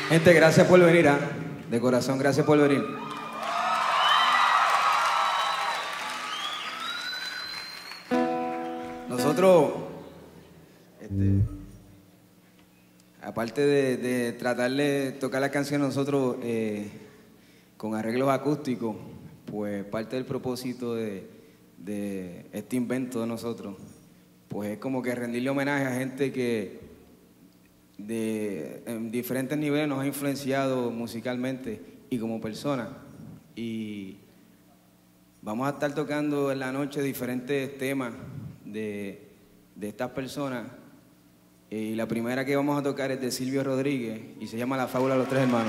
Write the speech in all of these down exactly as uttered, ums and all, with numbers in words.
Gente, gracias por venir, ¿eh? De corazón, gracias por venir. Nosotros, este, aparte de, de tratar de tocar la canción nosotros eh, con arreglos acústicos, pues parte del propósito de, de este invento de nosotros, pues es como que rendirle homenaje a gente que de, en diferentes niveles nos ha influenciado musicalmente y como persona. Y vamos a estar tocando en la noche diferentes temas de, de estas personas. Y la primera que vamos a tocar es de Silvio Rodríguez y se llama La Fábula de los Tres Hermanos.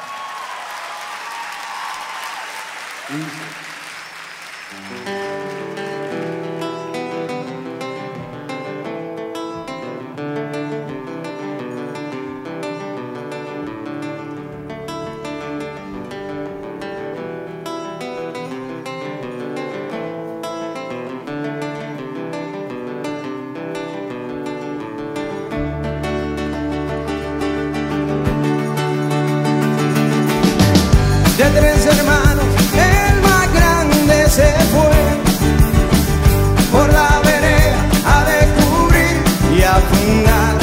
De tres hermanos, el más grande se fue por la vereda a descubrir y a fundar.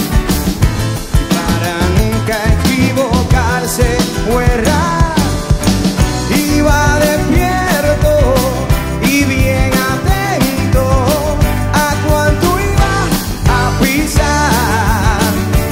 Para nunca equivocarse o errar, iba despierto y bien atento a cuánto iba a pisar.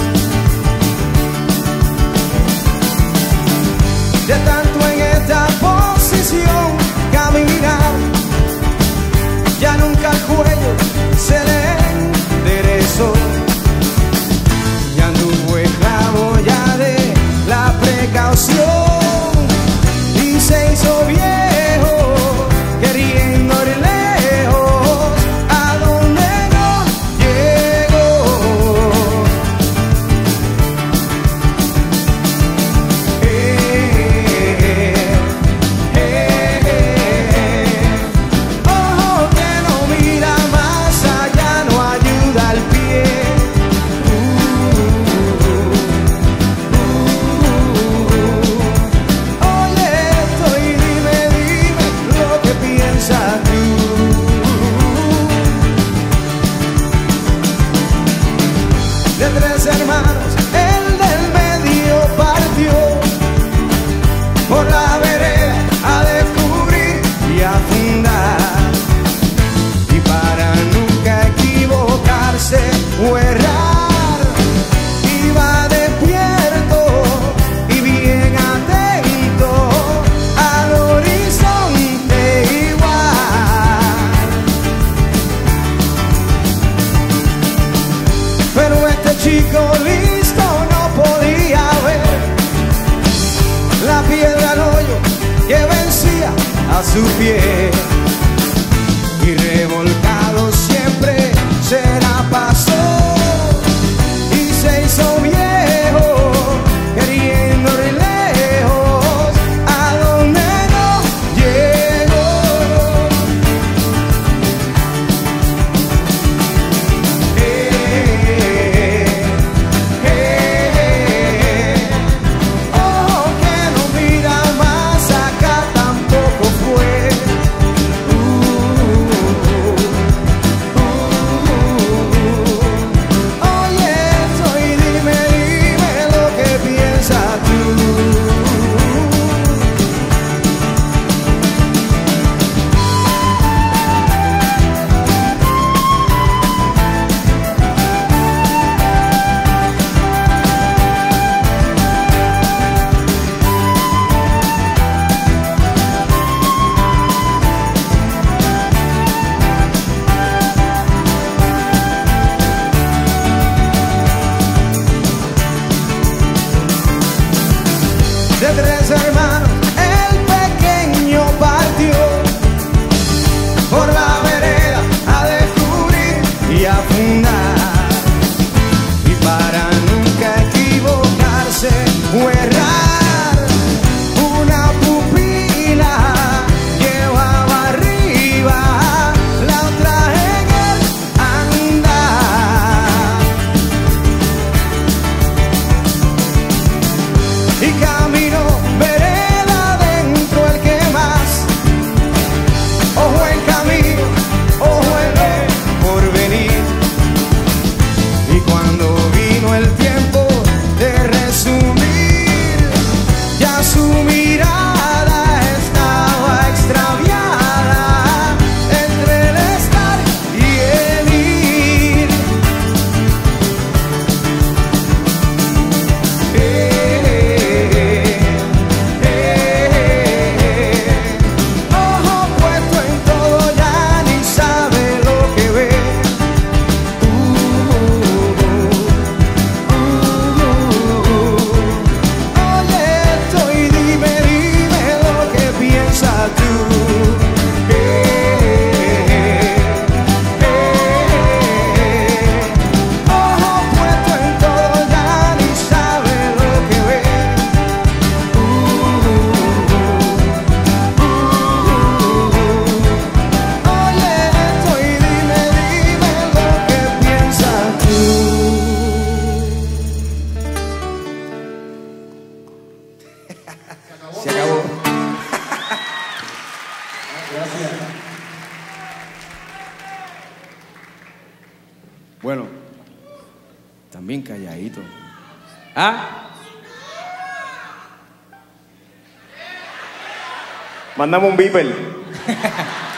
De tanto en esta posición caminar, ya nunca el cuello se le enderezó. Ya anduvo esclavo ya de la precaución y se hizo viejo queriendo ir lejos a donde no llegó. Ojo que no mira más allá, no ayuda al pie. Oye esto y dime, dime lo que piensas tú. De tres hermanos, el del medio partió por la vereda a descubrir y a fundar. Y para nunca equivocarse o errar, iba despierto y bien atento al horizonte igual. Pero este chico listo no podía ver la piedra al hoyo que vencía a su pie. Y revolcado siempre se la pasó y se hizo viejo queriendo ir lejos a donde no llegó. Eh, eh, ojo que no mira más acá, tampoco fue Bueno, también calladito. ¿Ah? Mándame un beeper.